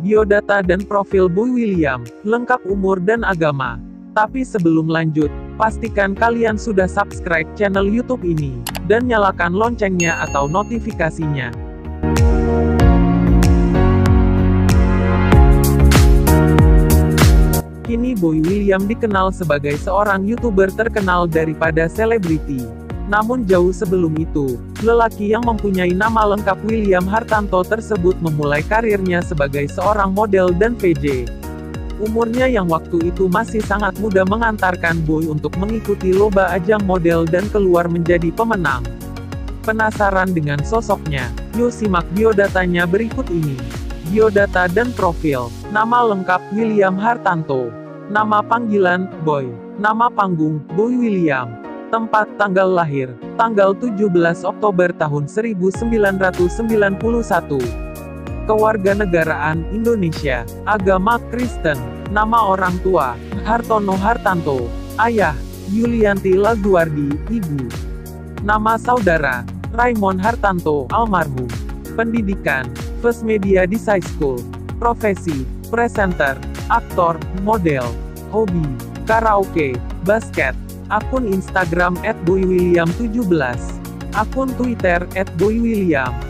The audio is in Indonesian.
biodata dan profil Boy William, lengkap umur dan agama. Tapi sebelum lanjut, pastikan kalian sudah subscribe channel YouTube ini, dan nyalakan loncengnya atau notifikasinya. Kini Boy William dikenal sebagai seorang YouTuber terkenal daripada selebriti. Namun jauh sebelum itu, lelaki yang mempunyai nama lengkap William Hartanto tersebut memulai karirnya sebagai seorang model dan VJ. Umurnya yang waktu itu masih sangat muda mengantarkan Boy untuk mengikuti lomba ajang model dan keluar menjadi pemenang. Penasaran dengan sosoknya? Yuk simak biodatanya berikut ini. Biodata dan profil. Nama lengkap William Hartanto. Nama panggilan, Boy. Nama panggung, Boy William. Tempat tanggal lahir, tanggal 17 Oktober tahun 1991. Kewarganegaraan, Indonesia. Agama, Kristen. Nama orang tua, Hartono Hartanto. Ayah, Yulianti Laguardi, Ibu. Nama saudara, Raymond Hartanto, almarhum. Pendidikan, First Media Design School. Profesi, presenter, aktor, model. Hobi, karaoke, basket. Akun Instagram @boywilliam17. Akun Twitter @boywilliam.